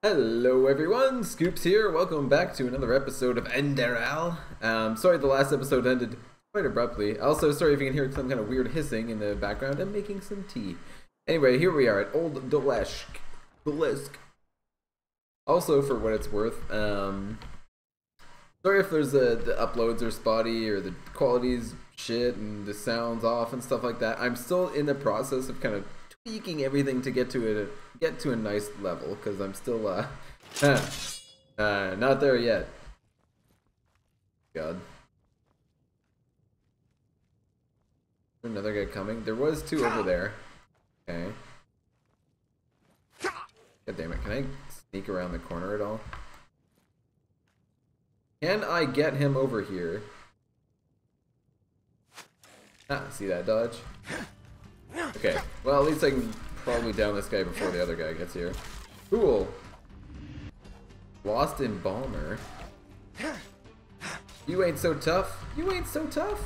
Hello everyone, Scoops here. Welcome back to another episode of Enderal. Sorry the last episode ended quite abruptly. Also, sorry if you can hear some kind of weird hissing in the background. I'm making some tea. Anyway, here we are at Old Dolesk. Also, for what it's worth, sorry if there's the uploads are spotty or the quality's shit and the sound's off and stuff like that. I'm still in the process of kind of tweaking everything to get to a nice level, because I'm still not there yet. God. Another guy coming. There was two over there. Okay. God damn it, can I sneak around the corner at all? Can I get him over here? See that dodge? Okay, well at least I can probably down this guy before the other guy gets here. Cool. Lost Embalmer. You ain't so tough. You ain't so tough.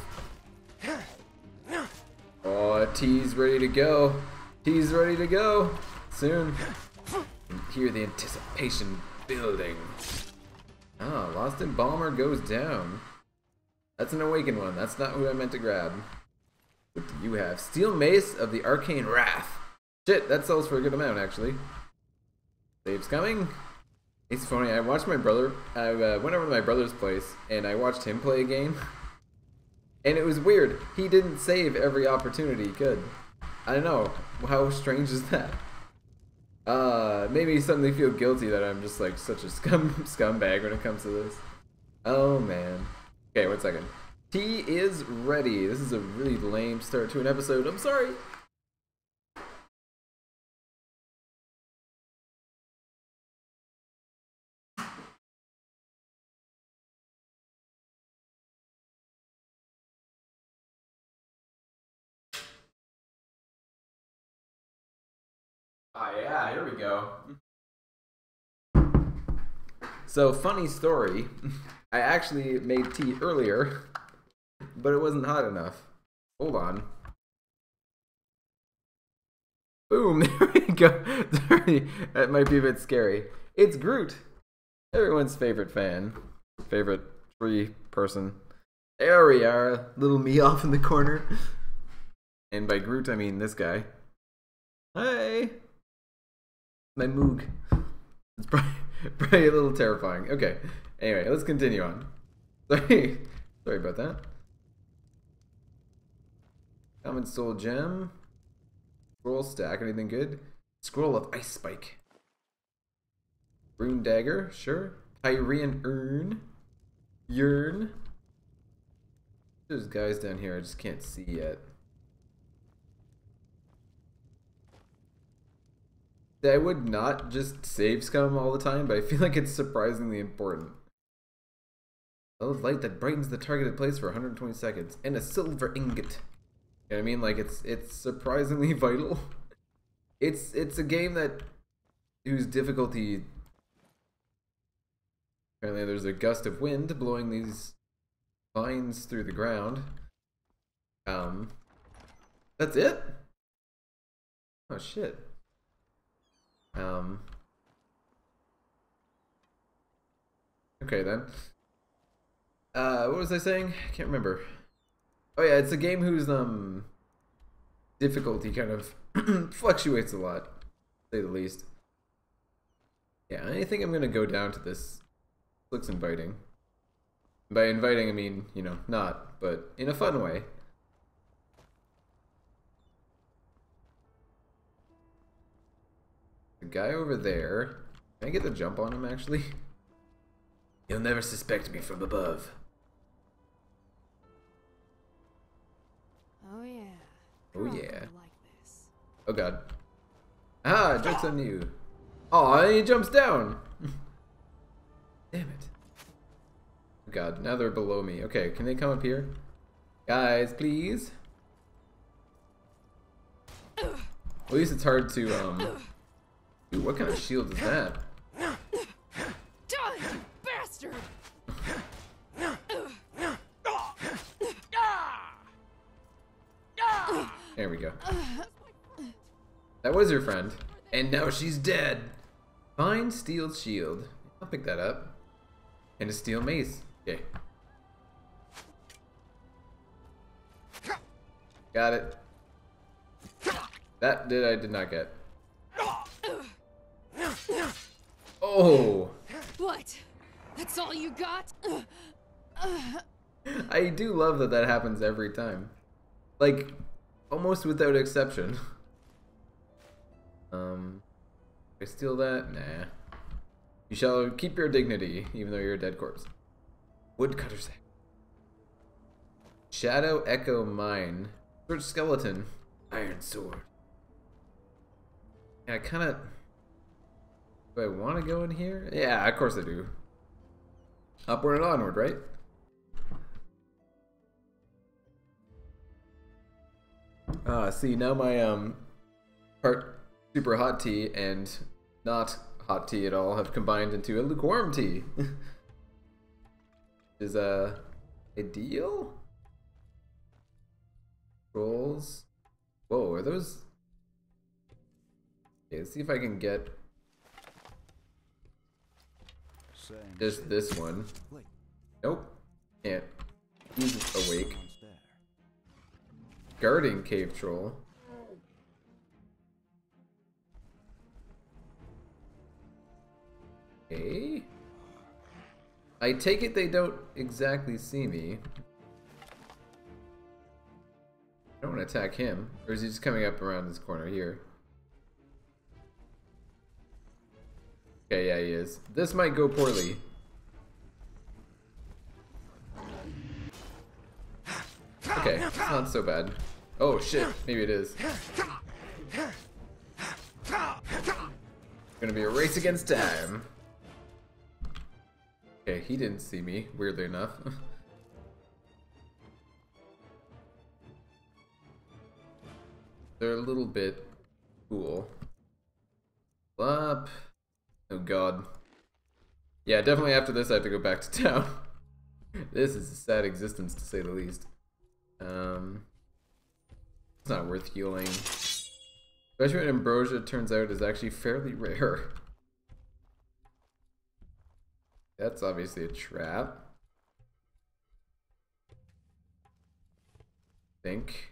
Oh, T's ready to go. T's ready to go. Soon. And hear the anticipation building. Ah, Lost Embalmer goes down. That's an awakened one. That's not who I meant to grab. What do you have? Steel Mace of the Arcane Wrath. Shit, that sells for a good amount, actually. Save's coming. It's funny, I watched my brother, I went over to my brother's place, and I watched him play a game. And it was weird. He didn't save every opportunity he could. I don't know. How strange is that? Made me suddenly feel guilty that I'm just like such a scumbag when it comes to this. Oh, man. Okay, 1 second. T is ready. This is a really lame start to an episode. I'm sorry. Ah, yeah, here we go. So, funny story. I actually made tea earlier, but it wasn't hot enough. Hold on. Boom, there we go. Sorry, that might be a bit scary. It's Groot. Everyone's favorite fan. Favorite tree person. There we are. Little me off in the corner. And by Groot, I mean this guy. Hey. My Moog. It's probably a little terrifying. Okay. Anyway, let's continue on. Sorry about that. Common Soul Gem. Scroll stack. Anything good? Scroll of Ice Spike. Rune Dagger. Sure. Tyrian Urn. Yearn. There's guys down here I just can't see yet. I would not just save scum all the time, but I feel like it's surprisingly important. A light that brightens the targeted place for 120 seconds, and a silver ingot. You know what I mean? Like it's surprisingly vital. It's a game that whose difficulty. Apparently, there's a gust of wind blowing these vines through the ground. That's it. Oh shit. Okay then. What was I saying? I can't remember. Oh yeah, it's a game whose difficulty kind of fluctuates a lot, to say the least. Yeah, I think I'm gonna go down to this. Looks inviting. By inviting, I mean, you know, not, but in a fun way. The guy over there. Can I get the jump on him, actually? You'll never suspect me from above. Oh yeah. Oh Girl, yeah. like this. Oh god. Ah, joke's on you. Oh, he jumps down. Damn it. Oh god, now they're below me. Okay, can they come up here? Guys, please. At least it's hard to, Ooh, what kind of shield is that? Die, you bastard! There we go. That was your friend. And now she's dead. Fine steel shield. I'll pick that up. And a steel mace. Okay. Got it. That I did not get. Oh! What? That's all you got? I do love that that happens every time. Like, almost without exception. I steal that? Nah. You shall keep your dignity, even though you're a dead corpse. Woodcutter's axe. Shadow Echo Mine. Search skeleton. Iron sword. Yeah, I kinda... Do I want to go in here? Yeah, of course I do. Upward and onward, right? See, now my part super hot tea and not hot tea at all have combined into a lukewarm tea. Is ideal? Trolls. Whoa, are those? Okay, let's see if I can get just this one. Nope. Can't. He's awake. Guarding cave troll. Okay. I take it they don't exactly see me. I don't want to attack him. Or is he just coming up around this corner here? Okay, yeah, he is. This might go poorly. Okay, not so bad. Oh shit, maybe it is. Gonna be a race against time. Okay, he didn't see me, weirdly enough. They're a little bit cool. Up. Oh god. Yeah, definitely after this I have to go back to town. This is a sad existence to say the least. It's not worth healing. Especially when ambrosia turns out is actually fairly rare. That's obviously a trap. Think.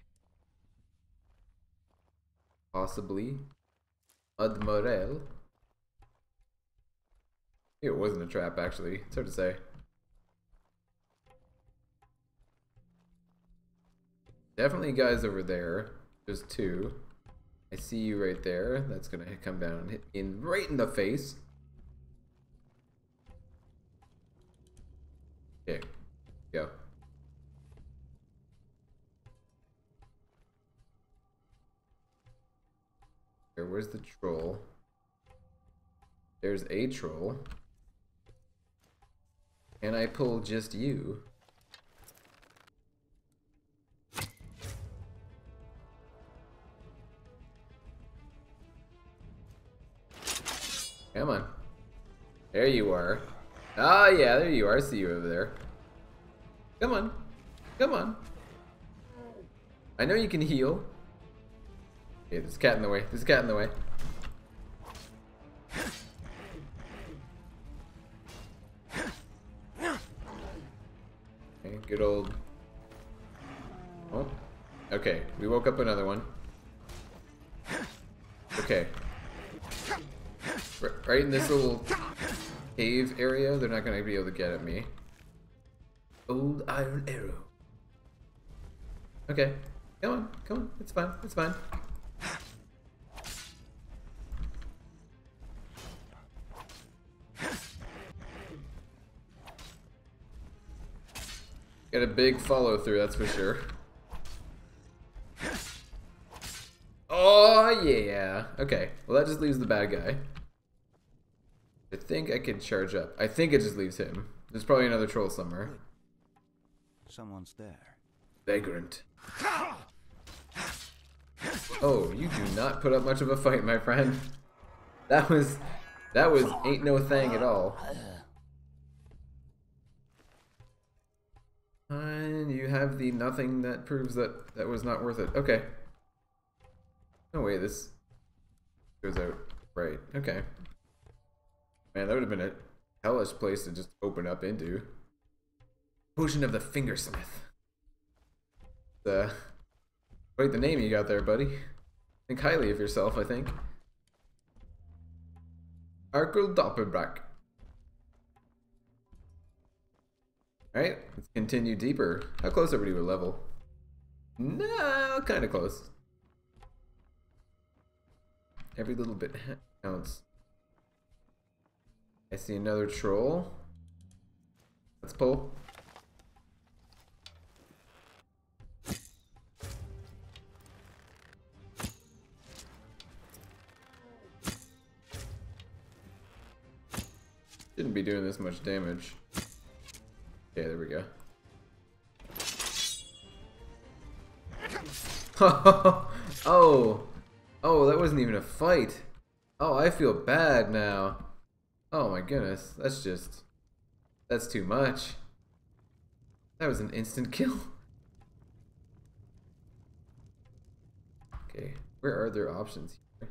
Possibly. Admirel. It wasn't a trap actually. It's hard to say. Definitely guys over there. There's two. I see you right there. That's gonna come down and hit in right in the face. Okay, go. Here, where's the troll? There's a troll. Can I pull just you? Come on. There you are. Ah, yeah, there you are. I see you over there. Come on. Come on. I know you can heal. Okay, there's a cat in the way. There's a cat in the way. Okay, good old... Oh. Okay, we woke up another one. Okay. Right in this little cave area, they're not going to be able to get at me. Old iron arrow. Okay. Come on, come on. It's fine, it's fine. Got a big follow through, that's for sure. Oh, yeah. Okay, well that just leaves the bad guy. I think I can charge up. I think it just leaves him. There's probably another troll somewhere. Someone's there. Vagrant. Oh, you do not put up much of a fight, my friend. That was ain't no thing at all. And you have the nothing that proves that that was not worth it. Okay. No way, this goes out right. Okay. Man, that would have been a hellish place to just open up into. Potion of the Fingersmith. Quite the name you got there, buddy. Think highly of yourself, I think. Arkel Doppelbrack. Alright, let's continue deeper. How close are we to a level? No, kind of close. Every little bit counts. I see another troll. Let's pull. Shouldn't be doing this much damage. Okay, there we go. Oh, that wasn't even a fight. Oh, I feel bad now. Oh my goodness, that's too much. That was an instant kill. Okay, where are there options here?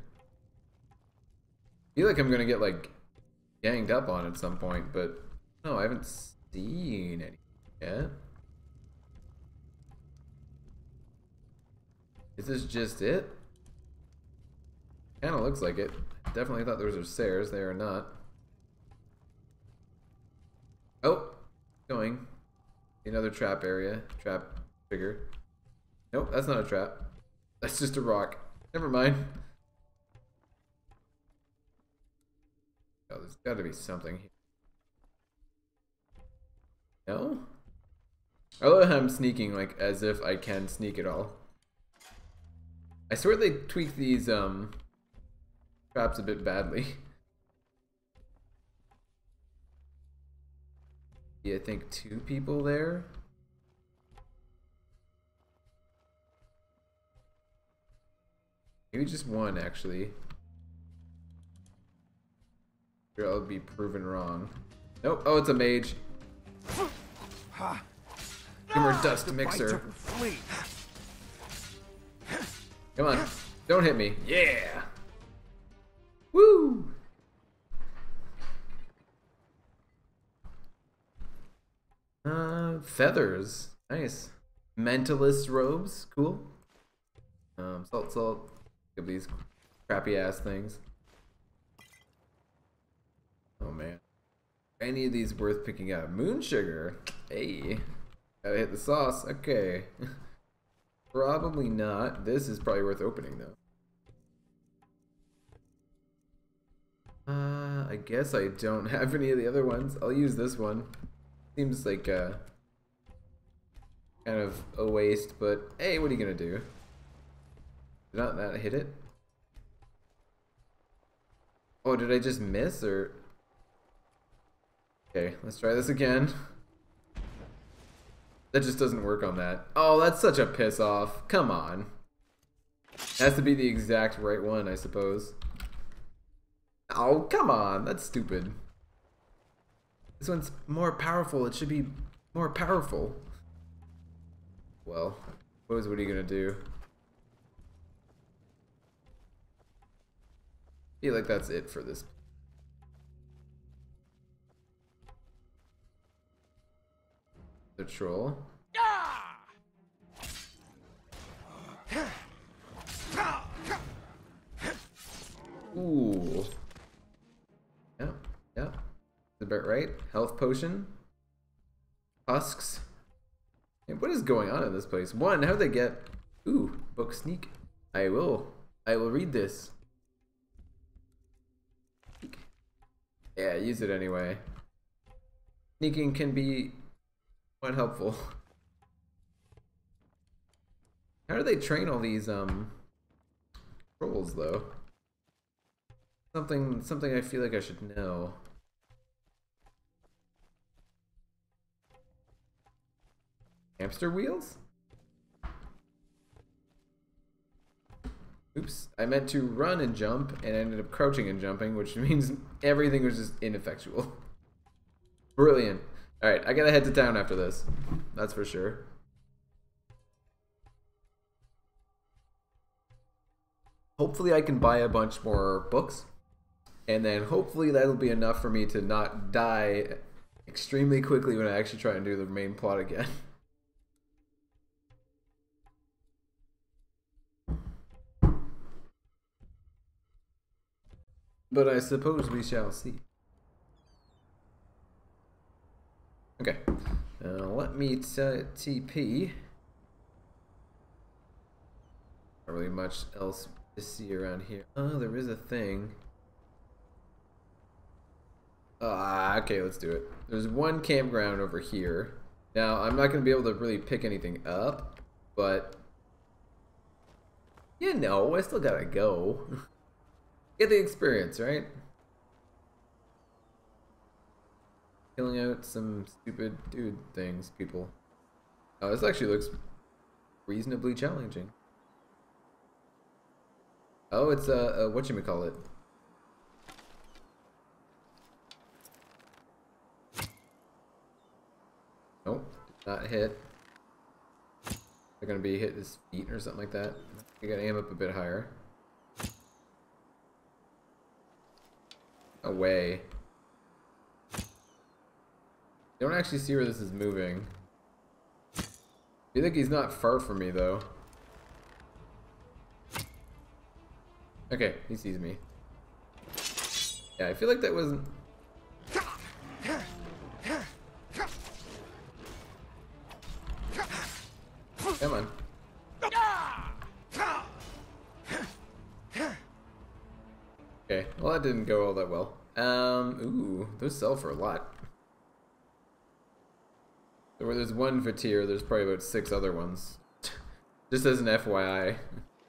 I feel like I'm gonna get like ganged up on at some point, but no, I haven't seen any yet. Is this just it? Kinda looks like it. Definitely thought those were stairs. They are not. Oh! Going. Another trap area. Trap trigger. Nope, that's not a trap. That's just a rock. Never mind. Oh, there's gotta be something here. No? I love how I'm sneaking like as if I can sneak at all. I swear they tweaked these traps a bit badly. Yeah, I think 2 people there. Maybe just 1 actually. Sure, I'll be proven wrong. Nope. Oh, it's a mage. Humor dust mixer. Come on. Don't hit me. Yeah. Woo. Feathers. Nice. Mentalist robes. Cool. Salt. Give these crappy ass things. Oh man. Any of these worth picking up? Moon sugar. Hey. Gotta hit the sauce. Okay. Probably not. This is probably worth opening though. I guess I don't have any of the other ones. I'll use this one. Seems like kind of a waste, but hey, what are you gonna do? Did not that hit it? Oh, did I just miss or? Okay, let's try this again. That just doesn't work on that. Oh, that's such a piss off. Come on. It has to be the exact right one, I suppose. Oh, come on. That's stupid. This one's more powerful. It should be more powerful. Well, what are you gonna do? I feel like that's it for this. The troll. Ooh. Yeah. About right. Health potion. Husks. And what is going on in this place? One, how'd they get? Ooh, book sneak. I will read this. Yeah, use it anyway. Sneaking can be quite helpful. How do they train all these trolls though? Something I feel like I should know. Hamster wheels? Oops, I meant to run and jump and I ended up crouching and jumping, which means everything was just ineffectual. Brilliant. Alright, I gotta head to town after this. That's for sure. Hopefully I can buy a bunch more books. And then hopefully that'll be enough for me to not die extremely quickly when I actually try and do the main plot again. But I suppose we shall see. Okay, let me TP. Not really much else to see around here. Oh, there is a thing. Okay, let's do it. There's one campground over here. Now, I'm not going to be able to really pick anything up, but you know, I still gotta go. Get the experience, right? Killing out some stupid dude things, people. Oh, this actually looks reasonably challenging. Oh, it's a whatchamacallit. Nope, did not hit. They're gonna be hit his feet or something like that. You gotta aim up a bit higher. Away. Don't actually see where this is moving. I think he's not far from me though. Okay, he sees me. Yeah, I feel like that wasn't... Come on. Okay, well that didn't go all that well. Ooh, those sell for a lot. So where there's one Vatir, there's probably about 6 other ones. Just as an FYI.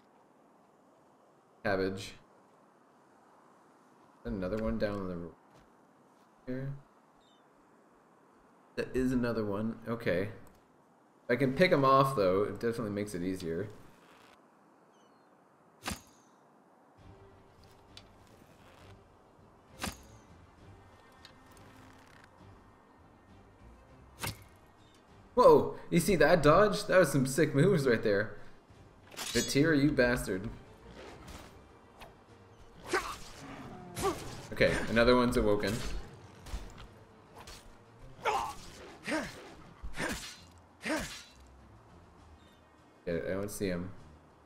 Cabbage. Another one down the here. That is another one. Okay. If I can pick them off though, it definitely makes it easier. Whoa! You see that dodge? That was some sick moves right there. Vatir, you bastard. Okay, another one's awoken. Yeah, I don't see him.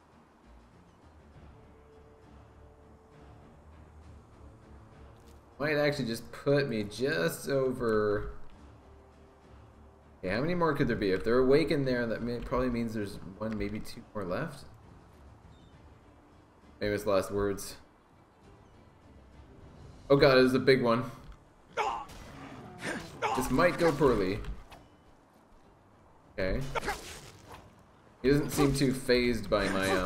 Might actually just put me just over... Okay, how many more could there be? If they're awakened there, that probably means there's 1, maybe 2 more left. Famous last words. Oh god, this is a big one. This might go poorly. Okay. He doesn't seem too phased by my,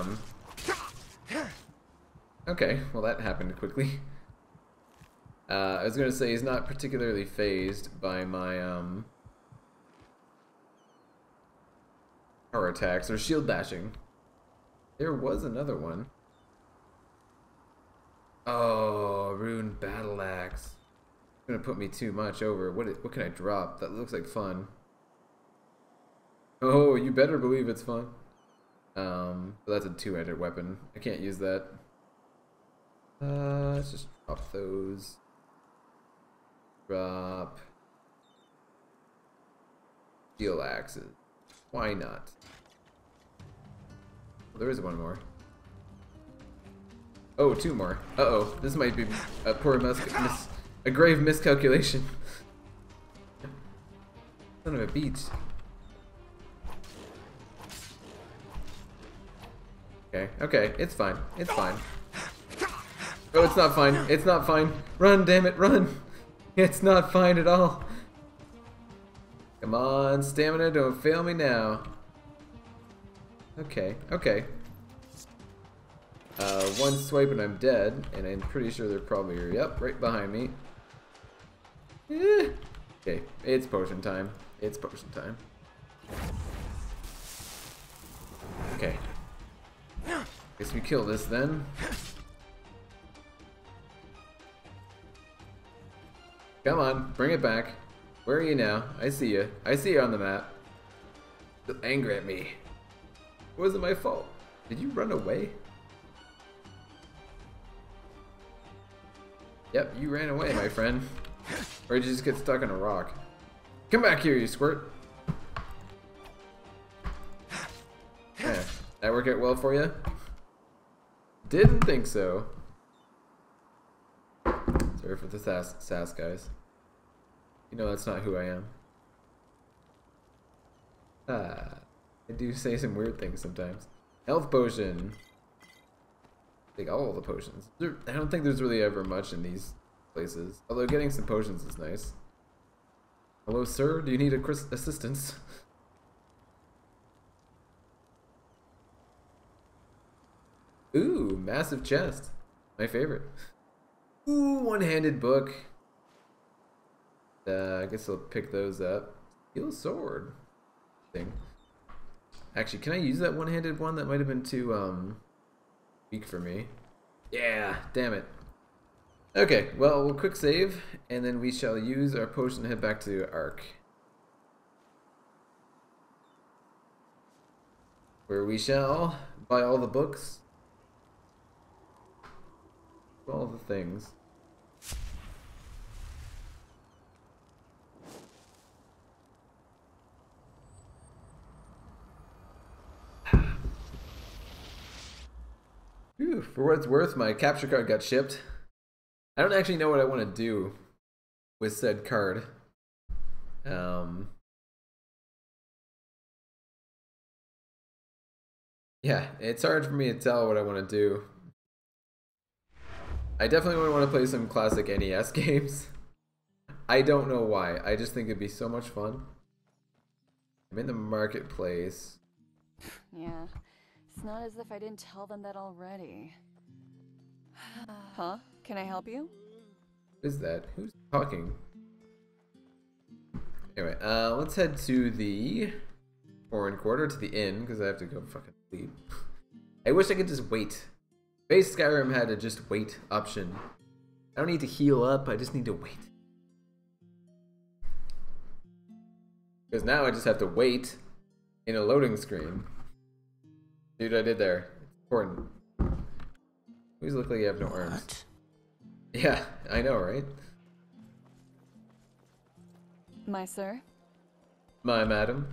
Okay, well that happened quickly. I was gonna say he's not particularly phased by my, power attacks or shield bashing. There was another one. Oh, Rune Battle Axe. It's gonna put me too much over. What can I drop? That looks like fun. Oh, you better believe it's fun. But that's a 2-handed weapon. I can't use that. Let's just drop those. Drop steel axes. Why not? Well, there is one more. Oh, 2 more. Uh-oh, this might be a poor a grave miscalculation. Son of a beach. Okay, okay, it's fine. It's fine. Oh, it's not fine. It's not fine. Run, damn it, run! It's not fine at all. Come on, stamina, don't fail me now. Okay, okay. One swipe and I'm dead, and I'm pretty sure they're probably, yep, right behind me. Okay, it's potion time. It's potion time. Okay. Guess we kill this then. Come on, bring it back. Where are you now? I see you. I see you on the map. Still angry at me. It wasn't my fault. Did you run away? Yep, you ran away, my friend. Or did you just get stuck on a rock? Come back here, you squirt. Yeah, that work out well for you? Didn't think so. Sorry for the sass, guys. You know that's not who I am. I do say some weird things sometimes. Health potion. Take all the potions. I don't think there's really ever much in these places. Although getting some potions is nice. Hello, sir. Do you need assistance? Ooh, massive chest. My favorite. Ooh, one-handed book. I guess I'll pick those up. Steel sword. Thing. Actually, can I use that one-handed one? That might have been too weak for me. Yeah, damn it. Okay, well, we'll quick save, and then we shall use our potion to head back to Ark, where we shall buy all the books, all the things. Whew, for what it's worth, my capture card got shipped. I don't actually know what I want to do with said card. Yeah, it's hard for me to tell what I want to do. I definitely would want to play some classic NES games. I don't know why. I just think it'd be so much fun. I'm in the marketplace. Yeah, it's not as if I didn't tell them that already. Huh? Can I help you? What is that? Who's talking? Anyway, let's head to the foreign quarter, to the inn, because I have to go fucking sleep. I wish I could just wait. Base Skyrim had a just wait option. I don't need to heal up, I just need to wait. Because now I just have to wait in a loading screen. See what I did there? It's important. Always look like you have no arms. Yeah, I know, right? My sir? My madam.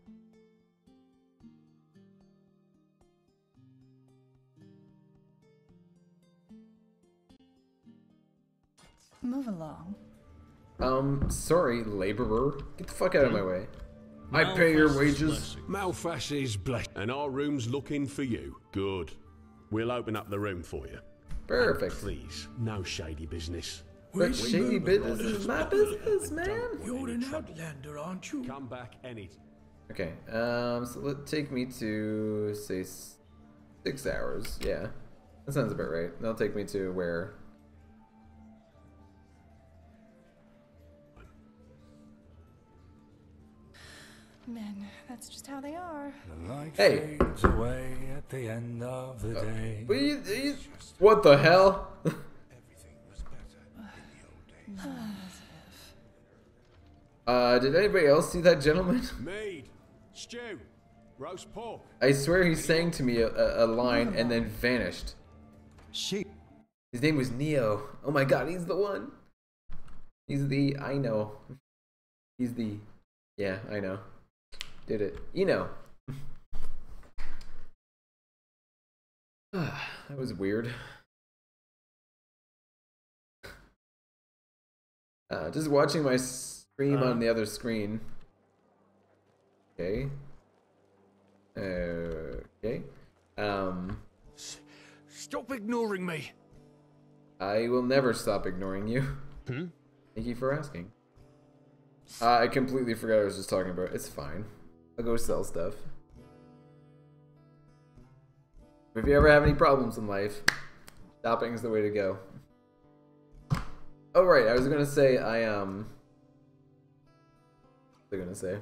Move along. Sorry, laborer. Get the fuck out of my way. I pay your wages. Malphas is blessed. And our room's looking for you. Good. We'll open up the room for you. Perfect. Please, no shady business. But shady business is my business, man. You're an outlander, aren't you? Come back any. Okay, so let's take me to, say, 6 hours. Yeah, that sounds about right. That'll take me to where? Men, that's just how they are. The light Hey. fades away at the end of the day. What the hell? Everything was better in the old days. Did anybody else see that gentleman? Mead, stew, roast pork. I swear he sang to me a line and then vanished. Sheep. His name was Neo. Oh my god, he's the one. He's the, I know. He's the, yeah, I know. Did it. You know. That was weird. Just watching my stream on the other screen. Okay. Okay. Stop ignoring me. I will never stop ignoring you. Thank you for asking. I completely forgot what I was just talking about. It's fine. I'll go sell stuff. If you ever have any problems in life, shopping is the way to go. Oh right, I was gonna say what was I gonna say?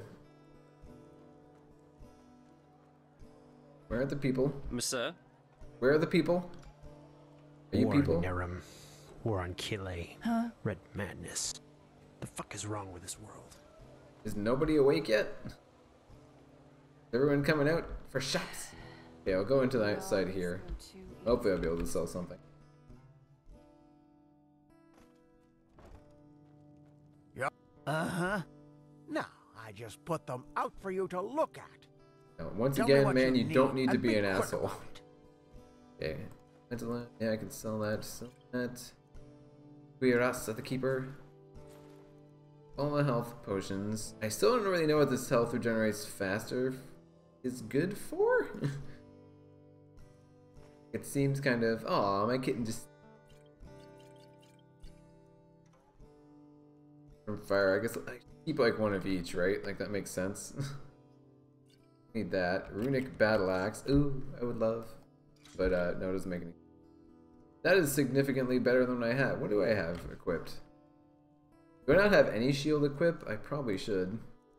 Where are the people? Monsieur? Where are the people? Are you War people? on Nerum. War on Kile. Huh? Red madness. The fuck is wrong with this world? Is nobody awake yet? Is everyone coming out for shops? Okay, I'll go into that side here. Hopefully I'll be able to sell something. Uh-huh. No, I just put them out for you to look at. Now, once Tell me again, what man, you need don't need to and be an quick asshole. about it. Okay. Yeah, I can sell that. Sell that. Cuirass at the keeper. All the health potions. I still don't really know what this health regenerates faster is good for. It seems kind of. Aw, my kitten just. From fire. I guess I keep like one of each, right? Like that makes sense. Need that. Runic battle axe. Ooh, I would love. But no, it doesn't make any. That is significantly better than what I have. What do I have equipped? Do I not have any shield equipped? I probably should.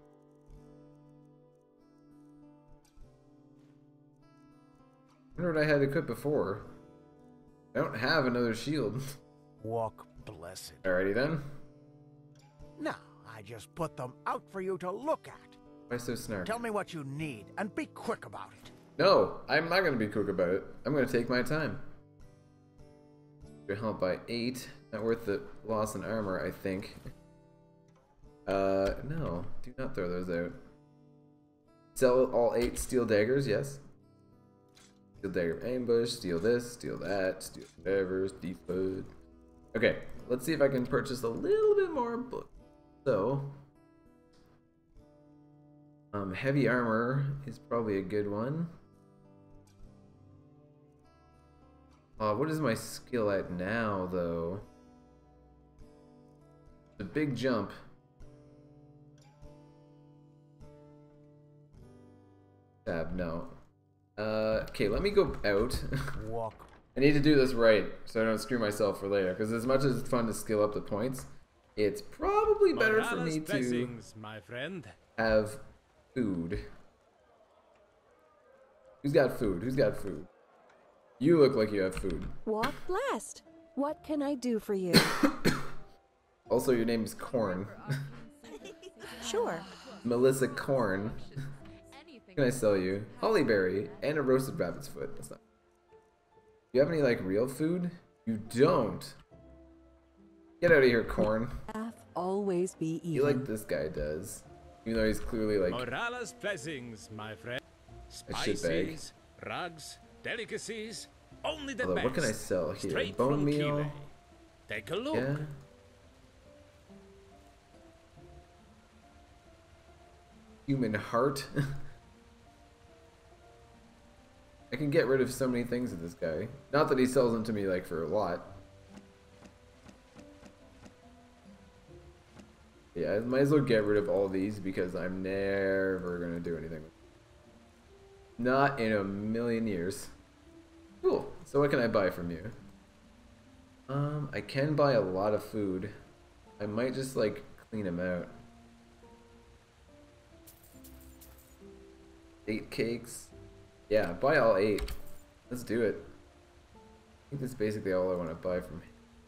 I wonder what I had equipped before. I don't have another shield. Walk blessed. Alrighty then. No, I just put them out for you to look at. Why so snarky? Tell me what you need and be quick about it. No, I'm not going to be quick about it. I'm going to take my time. Your help by 8. Not worth the loss in armor, I think. No. Do not throw those out. Sell all 8 steel daggers, yes. Steel dagger of ambush, steal this, steal that, steal whatever, defod. Okay, let's see if I can purchase a little bit more book. So, heavy armor is probably a good one. What is my skill at now, though? The big jump. Tab, no. Okay, let me go out. Walk. I need to do this right, so I don't screw myself for later. Because as much as it's fun to skill up the points, it's probably better for me to my friend. have food. Who's got food? Who's got food? You look like you have food. Walk blessed. What can I do for you? Also, your name's Corn. Sure. Melissa Corn. What can I sell you? Hollyberry and a roasted rabbit's foot. That's not. Do you have any like real food? You don't. Get out of here, Corn. Always be even. You like this guy does, even though he's clearly like Morales blessings, my friend. a shitbag. Rugs, delicacies, only the Although, best. what can I sell here? Straight Bone from meal. Chile. Take a look. Yeah. Human heart. I can get rid of so many things with this guy. Not that he sells them to me like for a lot. Yeah, I might as well get rid of all these because I'm never gonna do anything with them. Not in a million years. Cool. So what can I buy from you? I can buy a lot of food. I might just like clean them out. 8 cakes. Yeah, buy all 8. Let's do it. I think that's basically all I want to buy from him.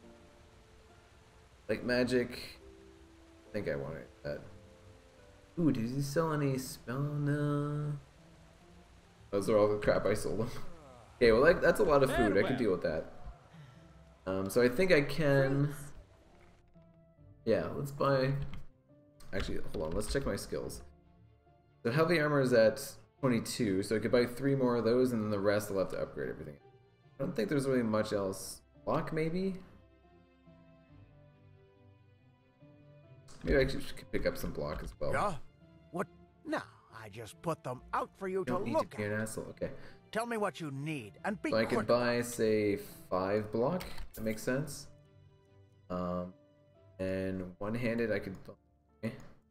Like magic. I think I want that. Ooh, did he sell any spell? No. Those are all the crap I sold him. Okay, well that's a lot of food. I can deal with that. So I think I can. Yeah, let's buy. Actually, hold on. Let's check my skills. So heavy armor is at 22, so I could buy 3 more of those, and then the rest I'll have to upgrade everything. I don't think there's really much else. Block, maybe? Maybe I should pick up some block as well. Yeah? What? No, I just put them out for you to Don't need look to be an at. asshole. Okay. Tell me what you need and be So I quick. could buy, say, 5 block. That makes sense. And one-handed I could buy.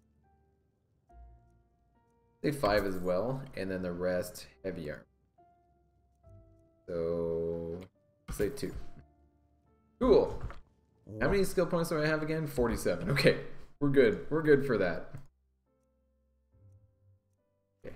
Say 5 as well, and then the rest heavy armor. So say 2. Cool. How many skill points do I have again? 47. Okay, we're good. We're good for that. Okay.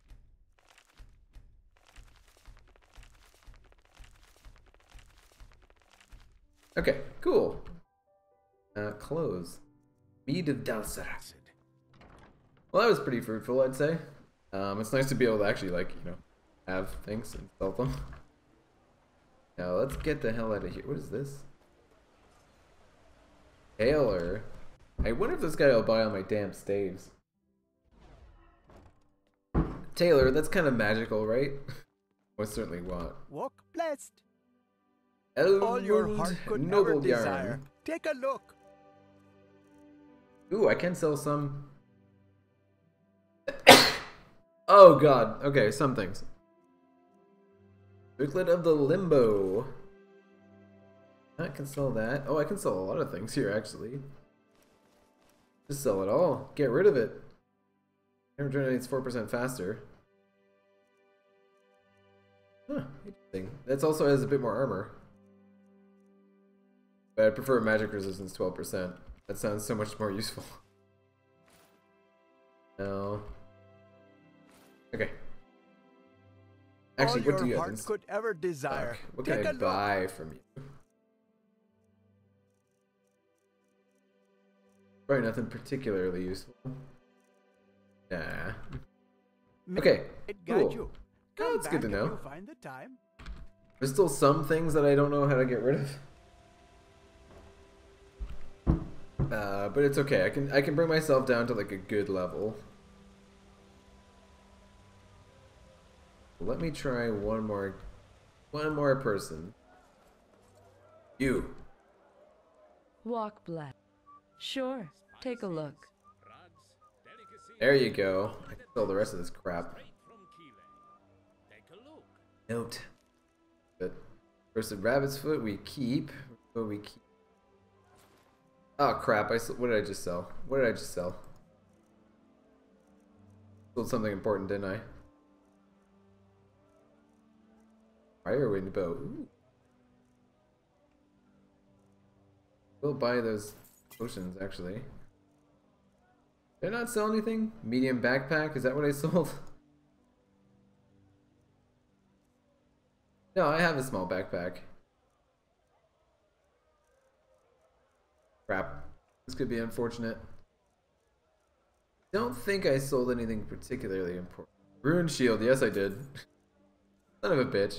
Okay, cool. Close. Mead of Dalsaras. Well, that was pretty fruitful, I'd say. It's nice to be able to actually, like, you know, have things and sell them. Now, let's get the hell out of here. What is this? Taylor. I wonder if this guy will buy all my damn staves. Taylor, that's kind of magical, right? Most certainly what. Walk blessed. Old All your heart could noble ever desire. yarn. Take a look. Ooh, I can sell some. Oh god. Okay, some things. Booklet of the Limbo. I can sell that. Oh, I can sell a lot of things here, actually. Just sell it all. Get rid of it. It regenerates 4% faster. Huh, interesting. That also has a bit more armor. But I prefer magic resistance 12%. That sounds so much more useful. No. Okay. Actually, All what do you your have in heart could ever desire. stock? What Take can a I look. buy from you? Probably nothing particularly useful. Nah. May Okay, it guide cool. you. Oh, Come that's good to back if know. you find the time. There's still some things that I don't know how to get rid of. But it's okay. I can bring myself down to like a good level. Let me try one more person. You. Walk black. Sure, take a look. Rugs, delicacies, There you go. I can sell the rest of this crap. straight from Kile. Take a look. Note. But roasted rabbit's foot we keep. What we keep. Oh crap! What did I just sell? What did I just sell? Sold something important, didn't I? Firewind bow. Ooh. We'll buy those potions actually. Did I not sell anything? Medium backpack? Is that what I sold? No, I have a small backpack. Crap. This could be unfortunate. Don't think I sold anything particularly important. Rune shield, yes I did. Son of a bitch.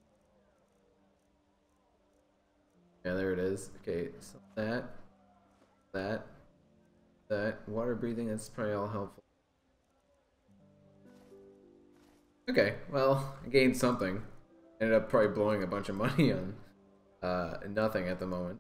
Yeah, there it is. Okay, so that. Water breathing, that's probably all helpful. Okay, well, I gained something. Ended up probably blowing a bunch of money on nothing at the moment.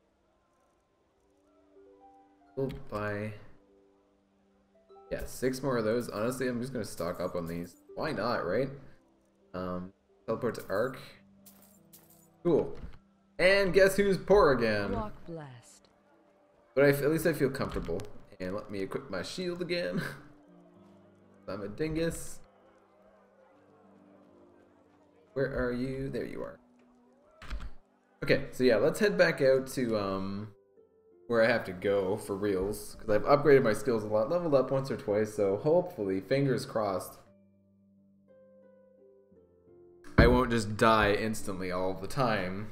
We'll buy... Yeah, 6 more of those. Honestly, I'm just going to stock up on these. Why not, right? Teleport to Ark. Cool. And guess who's poor again? Walk blast. But at least I feel comfortable. And let me equip my shield again. I'm a dingus. Where are you? There you are. Okay, so yeah, let's head back out to where I have to go for reals, because I've upgraded my skills a lot, leveled up once or twice, so hopefully, fingers crossed, I won't just die instantly all the time.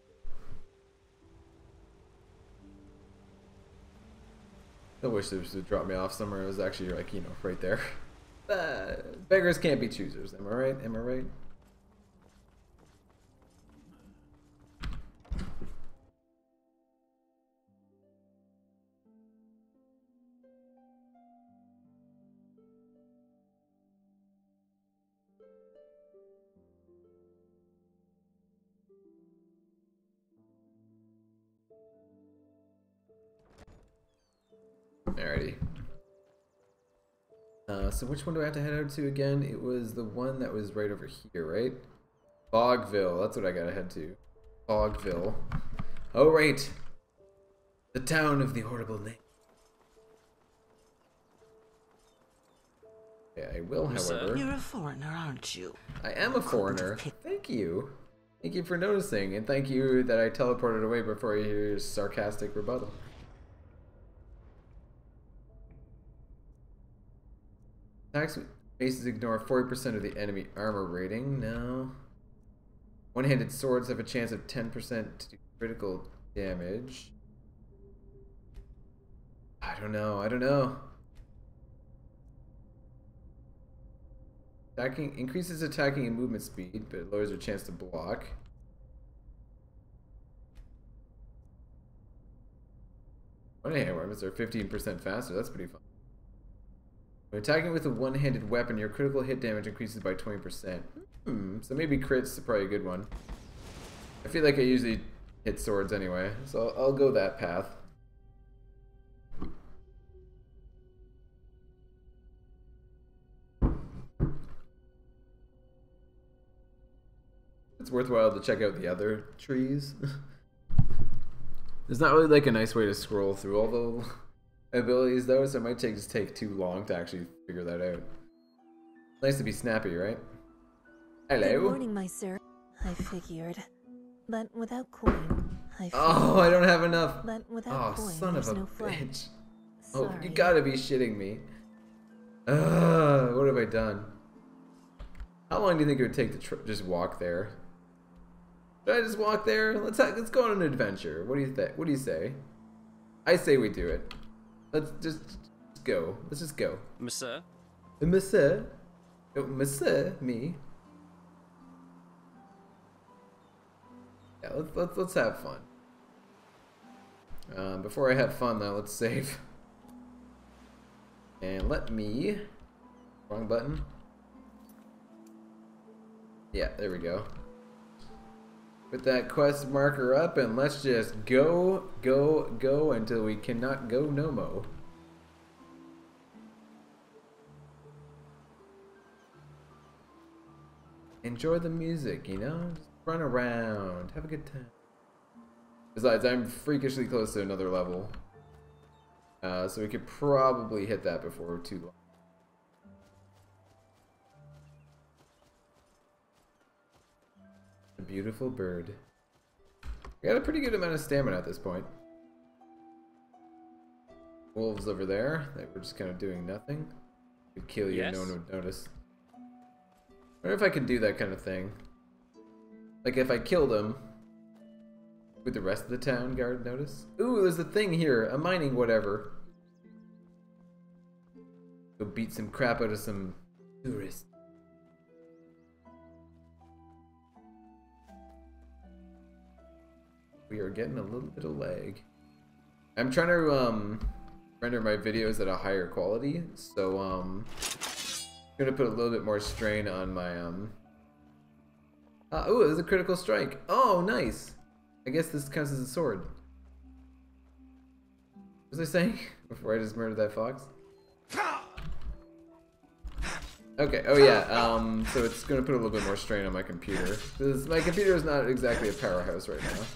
I wish this would drop me off somewhere. It was actually like, you know, right there. Beggars can't be choosers, am I right? Am I right? Alrighty. So which one do I have to head out to again? It was the one that was right over here, right? Bogville, that's what I gotta head to. Bogville. Oh, right! The town of the horrible name. Yeah, I will, however. You're a foreigner, aren't you? I am a foreigner. Thank you. Thank you for noticing, and thank you that I teleported away before you hear your sarcastic rebuttal. Attacks bases ignore 40% of the enemy armor rating. No. One-handed swords have a chance of 10% to do critical damage. I don't know. I don't know. Attacking increases attacking and movement speed, but it lowers your chance to block. One-handed weapons are 15% faster. That's pretty fun. When attacking with a one-handed weapon, your critical hit damage increases by 20%. So maybe crits is probably a good one. I feel like I usually hit swords anyway, so I'll go that path. It's worthwhile to check out the other trees. There's not really like a nice way to scroll through all the abilities though, so it might just take too long to actually figure that out. Nice to be snappy, right? Hello. Good morning, my sir. I figured. But without coin, I figured. Oh, I don't have enough. But without coin, Son of a no bitch. Sorry. Oh, you gotta be shitting me. What have I done? How long do you think it would take to just walk there? Should I just walk there? Let's go on an adventure. What do you think? What do you say? I say we do it. Let's just go. Let's just go. Monsieur? Monsieur? Oh, monsieur, me. Yeah, let's have fun. Before I have fun though, let's save. And let me... Wrong button. Yeah, there we go. Put that quest marker up and let's just go until we cannot go no mo. Enjoy the music, you know? Just run around, have a good time. Besides, I'm freakishly close to another level. So we could probably hit that before too long. A beautiful bird. We got a pretty good amount of stamina at this point. Wolves over there. They were just kind of doing nothing. Could kill you, no one would notice. I wonder if I could do that kind of thing. Like if I killed them, would the rest of the town guard notice? Ooh, there's a thing here. A mining whatever. Go beat some crap out of some tourists. We are getting a little bit of lag. I'm trying to render my videos at a higher quality, so I'm gonna put a little bit more strain on my oh, there's a critical strike. Oh, nice. I guess this counts as a sword. What was I saying before I just murdered that fox? Okay, oh yeah, so it's gonna put a little bit more strain on my computer. Because my computer is not exactly a powerhouse right now.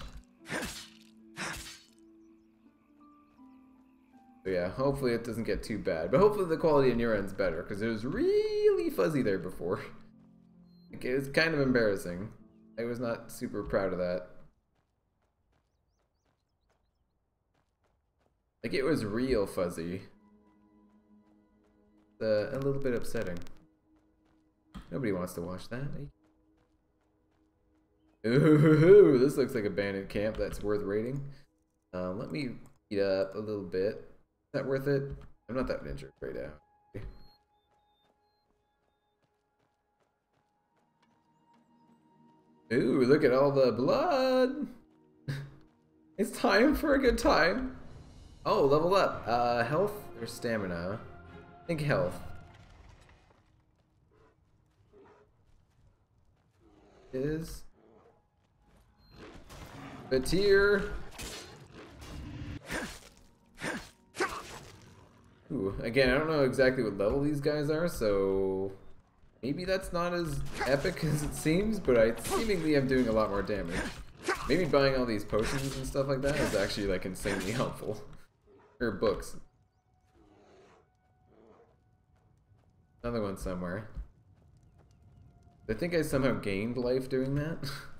So yeah, hopefully it doesn't get too bad. But hopefully the quality on your end's better, because it was really fuzzy there before. Like, it was kind of embarrassing. I was not super proud of that. Like, it was real fuzzy. A little bit upsetting. Nobody wants to watch that. Ooh, this looks like a bandit camp that's worth raiding. Let me eat up a little bit. Is that worth it? I'm not that injured right now. Ooh, look at all the blood. It's time for a good time. Oh, level up. Health or stamina? I think health. Is the tier. Ooh, again, I don't know exactly what level these guys are, so maybe that's not as epic as it seems, but I seemingly am doing a lot more damage. Maybe buying all these potions and stuff like that is actually like insanely helpful. Or books. Another one somewhere. I think I somehow gained life doing that.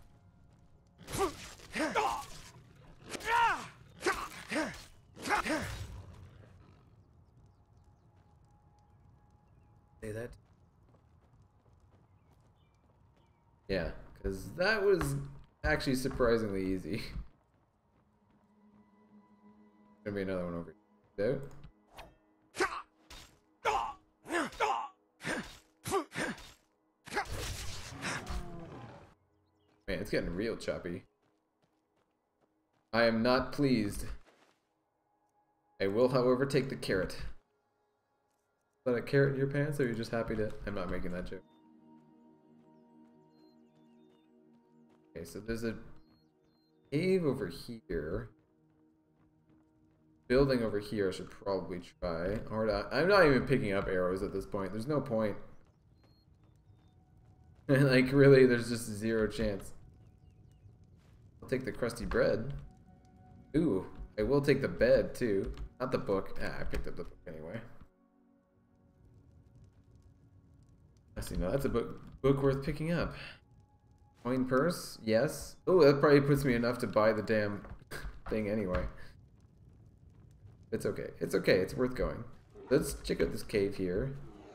Say that. Yeah, because that was actually surprisingly easy. Gonna be another one over here. Man, it's getting real choppy. I am not pleased. I will, however, take the carrot. Is that a carrot in your pants, or are you just happy to... I'm not making that joke. Okay, so there's a cave over here. Building over here I should probably try. I'm not even picking up arrows at this point. There's no point. Like, really, there's just zero chance. I'll take the crusty bread. Ooh, I will take the bed, too. Not the book. Ah, I picked up the book anyway. I see, no, that's a book worth picking up. Coin purse? Yes. Oh, that probably puts me enough to buy the damn thing anyway. It's okay. It's okay. It's worth going. Let's check out this cave here.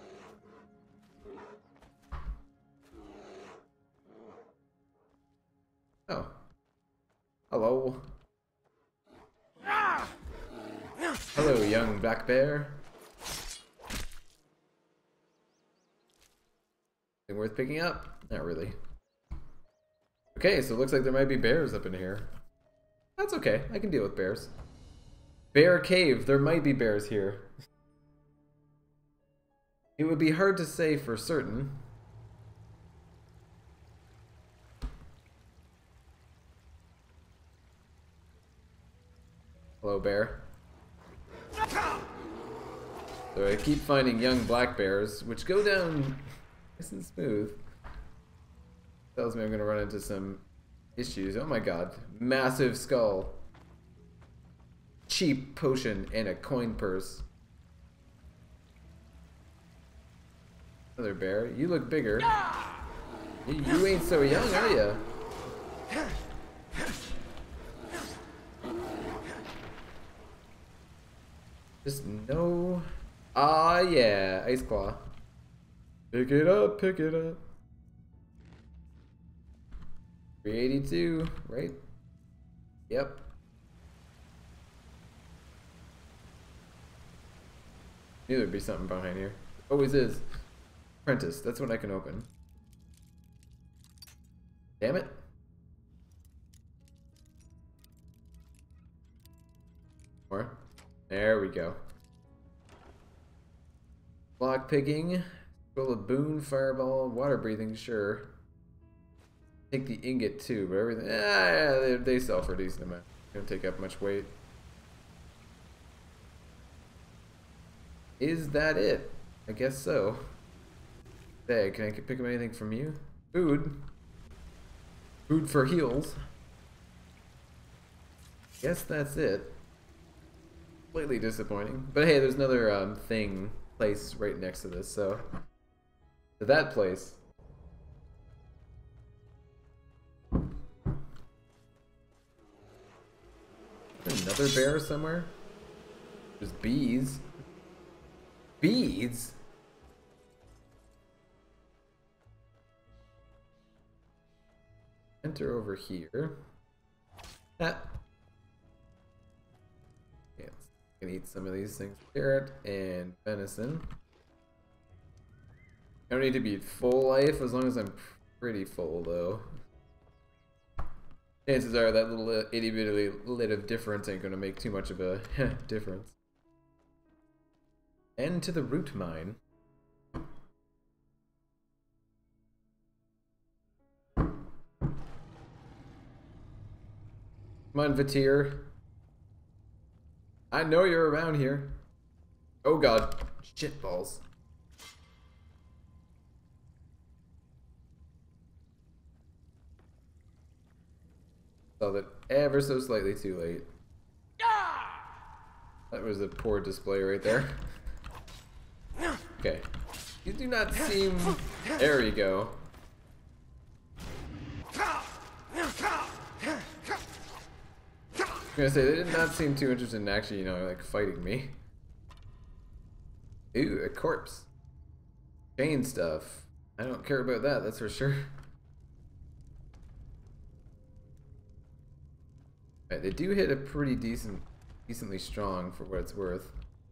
Oh. Hello. Hello, young black bear. Anything worth picking up? Not really. Okay, so it looks like there might be bears up in here. That's okay. I can deal with bears. Bear cave. There might be bears here. It would be hard to say for certain. Hello, bear. So I keep finding young black bears, which go down nice and smooth. Tells me I'm gonna run into some issues. Oh my god. Massive skull. Cheap potion and a coin purse. Another bear. You look bigger. You ain't so young, are ya? Just no... Ah, yeah. Ice Claw. Pick it up, pick it up. 382, right? Yep. Knew there'd be something behind here. Always is. Apprentice, that's what I can open. Damn it. More. There we go. Block picking. Scroll of boon, fireball, water breathing, sure. Take the ingot too, but everything, they sell for a decent amount. Don't take up much weight. Is that it? I guess so. Hey, can I pick up anything from you? Food. Food for heals. Guess that's it. Slightly disappointing. But hey, there's another place right next to this, so to that place. Another bear somewhere? There's bees. Bees? Enter over here. Ah. Yes. I can eat some of these things. Carrot and venison. I don't need to be at full life as long as I'm pretty full though. Chances are that little itty bitty lit of difference ain't gonna make too much of a difference. End to the root mine. Come on, Vatir. I know you're around here. Oh god. Shitballs. Saw that ever so slightly too late. That was a poor display right there. Okay. You do not seem... There we go. I was gonna say, they did not seem too interested in actually, you know, like fighting me. Ooh, a corpse. Chain stuff. I don't care about that, that's for sure. Right, they do hit a pretty decently strong for what it's worth.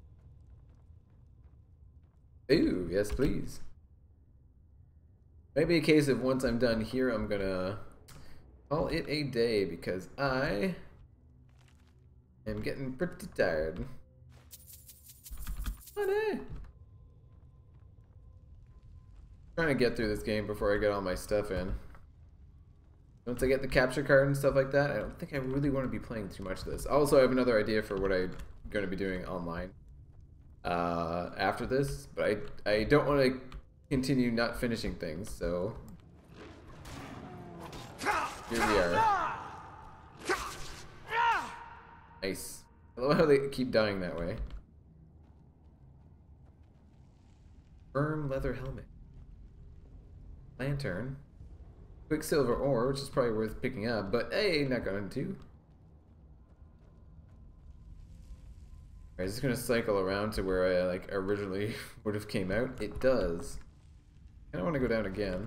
Ooh, yes please. Maybe a case of once I'm done here, I'm gonna call it a day because I am getting pretty tired. Money! Trying to get through this game before I get all my stuff in. Once I get the capture card and stuff like that, I don't think I really want to be playing too much of this. Also, I have another idea for what I'm going to be doing online after this, but I don't want to continue not finishing things, so here we are. Nice. I love how they keep dying that way. Firm leather helmet. Lantern. Quicksilver ore, which is probably worth picking up, but hey, not going to. Alright, is this gonna cycle around to where I like originally would have came out? It does. I don't want to go down again.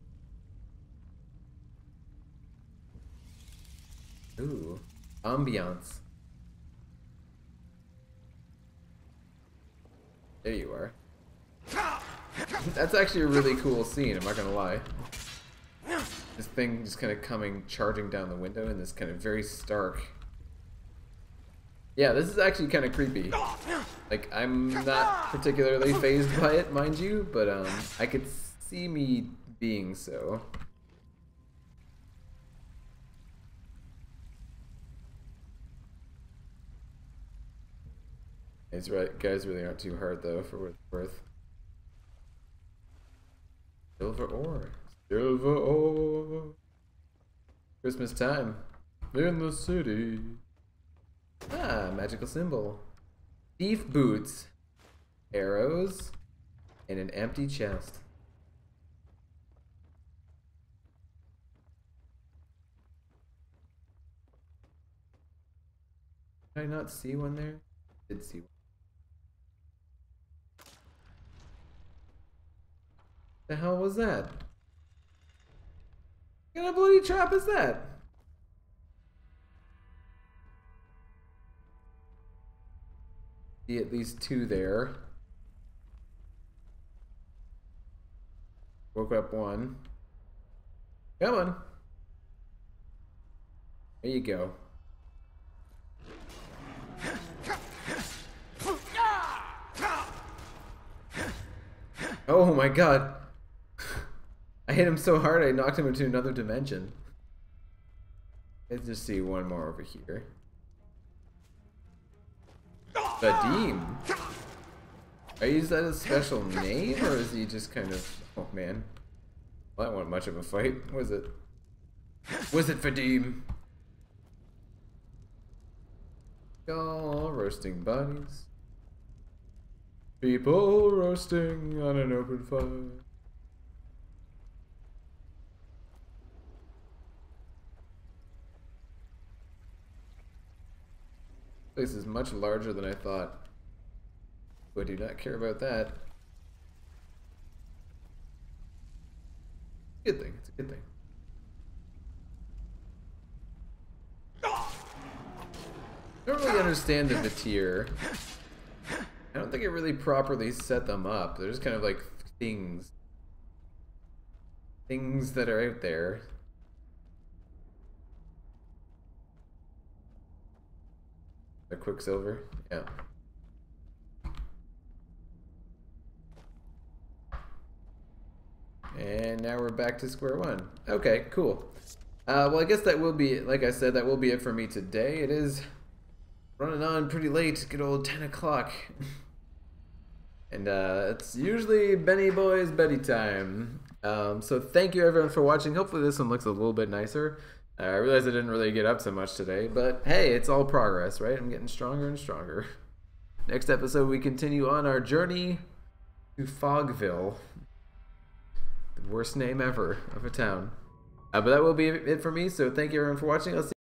Ooh, ambiance. There you are. That's actually a really cool scene, I'm not gonna lie. This thing just kind of coming, charging down the window in this kind of very stark. Yeah, this is actually kind of creepy. Like, I'm not particularly fazed by it, mind you, but I could see me being so. These guys really aren't too hard though, for what it's worth. Silver ore. Silver ore. Christmas time. In the city. Ah, magical symbol. Thief boots. Arrows. And an empty chest. Did I not see one there? I did see one. The hell was that? What kind of bloody trap is that? See at least two there. Woke up one. Come on. There you go. Oh my god. I hit him so hard I knocked him into another dimension. Let's just see one more over here. Vadim. Is that a special name, or is he just kind of... Oh man. Well, that wasn't much of a fight, was it? Was it Vadim? All roasting bodies. People roasting on an open fire. This place is much larger than I thought. But I do not care about that. Good thing. It's a good thing. I don't really understand the Vitir. I don't think it really properly set them up. They're just kind of like things. Things that are out there. A Quicksilver? Yeah. And now we're back to square one. Okay, cool. Well, I guess that will be, like I said, that will be it for me today. It is running on pretty late, good old 10 o'clock. And it's usually Benny Boy's Betty time. So thank you everyone for watching. Hopefully this one looks a little bit nicer. I realized I didn't really get up so much today, but hey, it's all progress, right? I'm getting stronger and stronger. Next episode, we continue on our journey to Fogville. The worst name ever of a town. But that will be it for me, so thank you everyone for watching. I'll see